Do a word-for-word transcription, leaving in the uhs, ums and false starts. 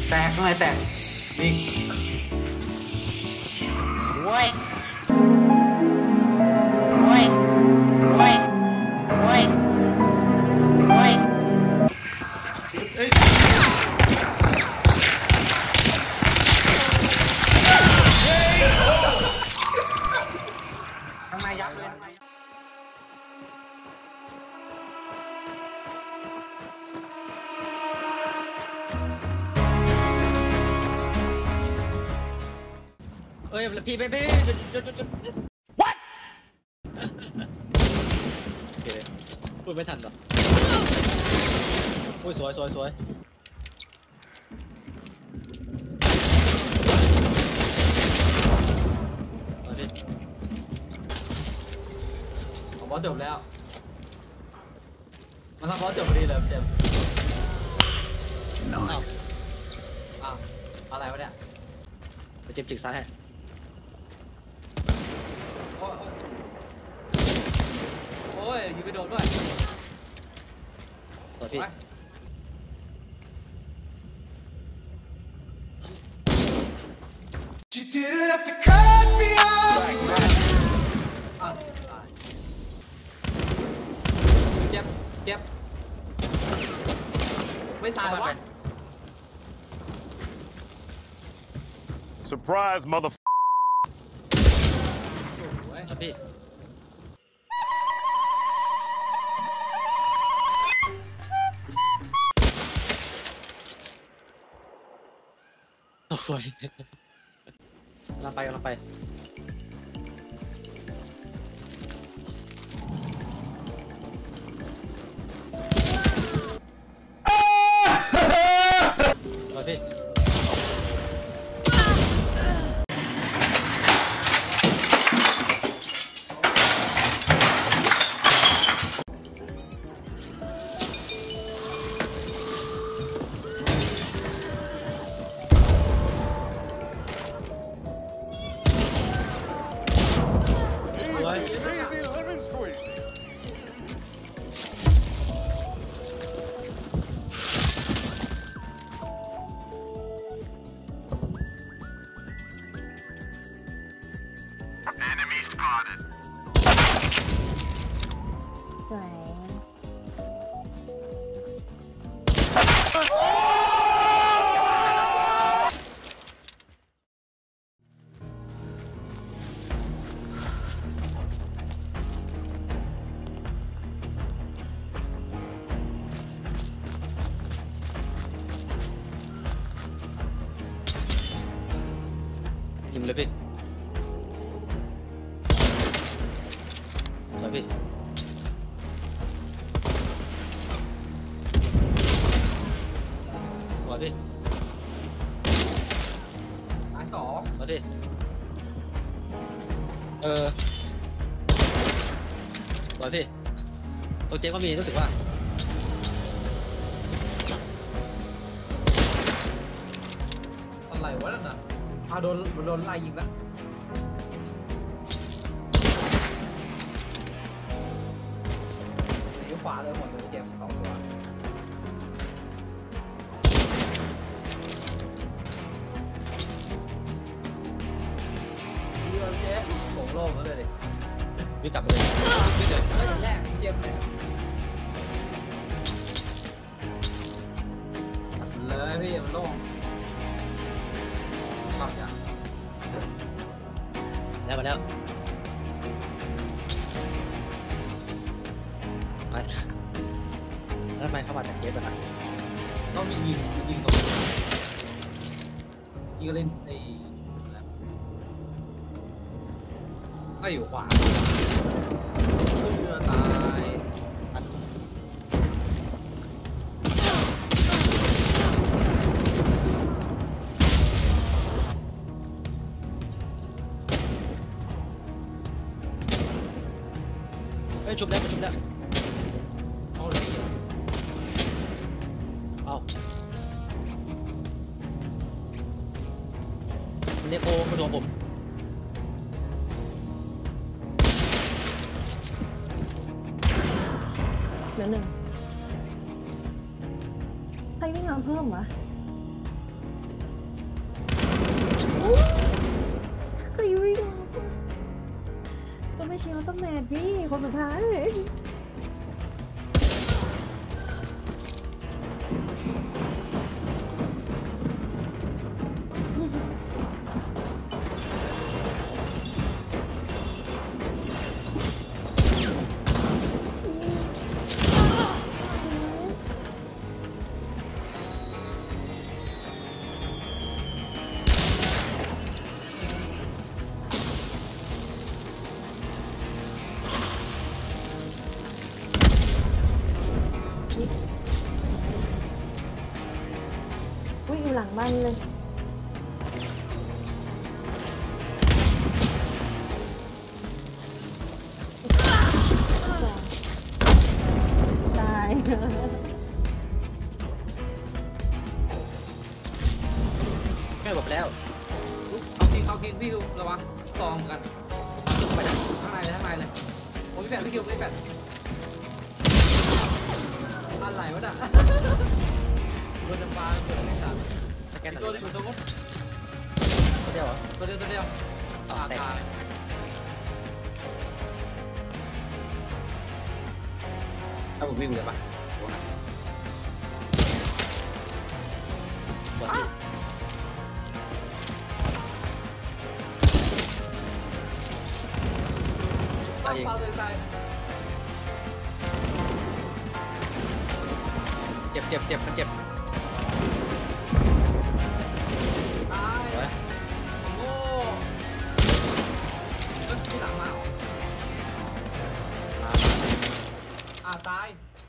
แตกข้างในแตกนี่โว้ยโว้ยโว้ยโว้ยโว้ยเอ้ยทำไมยับเลยเอ้ยพี่พี่พี่จุดจุดจุดจุด what โอเคพูดไม่ทันหรออุ้ยสวยสวยสวยมาดิผมบอสจบแล้วมาทำบอสจบพอดีเลยเจ็บอ้าวอ้าวอะไรวะเนี่ยไปเจ็บจิกซ้ายให้โอ้ยยิงไปโดนด้วยต่อพี่เจ็บเจ็บไม่ตายวะ Surprise, mother. พี่โอ้ยเราไปเราไปเราพี่สวยยิงเลยพี่ต่อพี่ต่อพี่ตายสองต่อพี่เออต่อพี่ตัวเจ๊ก็มีรู้สึกว่าอะไรวะนั่นน่ะอ่ะโดนโดนไล่ยิงแล้วยิงขวาเลยหมดเลยเจ็บสองตัวเรือเจ๊โผล่โล่มาเลยดิวิ่งกลับมาเลยวิ่งเลยเฮ้ยแรกเจ็บเลยเลยพี่มันโล่งแล้วมาแล้วไปแล้วทำไมเข้ามาจากเกมแบบนั้นต้องมียิงยิงตรงยิงเล่นในก็อยู่ขวาเรือตายเฮ้ยชุบแล้วชุบแล้วเอาเลยเอาเนโคมาโดนผมเหลือหนึ่งใครวิ่งมาเพิ่มวะก็อยู่วิ่งก็ไม่ใช่ออโต้แมทพี่คนสุดท้ายอุ้ยอยู่หลังบ้านเลยตายแม่บอกแล้วเอาคิงเอาคิงพี่ดูระวังซองกันไปข้างในเลยข้างในเลยโอ้ยพี่แปดพี่คิวพี่แปดอะไรวะน่ะบนน้ำปลาบนน้ำตาลสแกนตัวนี้ตัวตัวตัวเดียวเหรอตัวเดียวตัวเดียวตาตาถ้าผมวิ่งเลยปะตายตายตายเจ็บเจ็บเจ็บมันเจ็บตายโง่ที่หลังมาอ่าตาย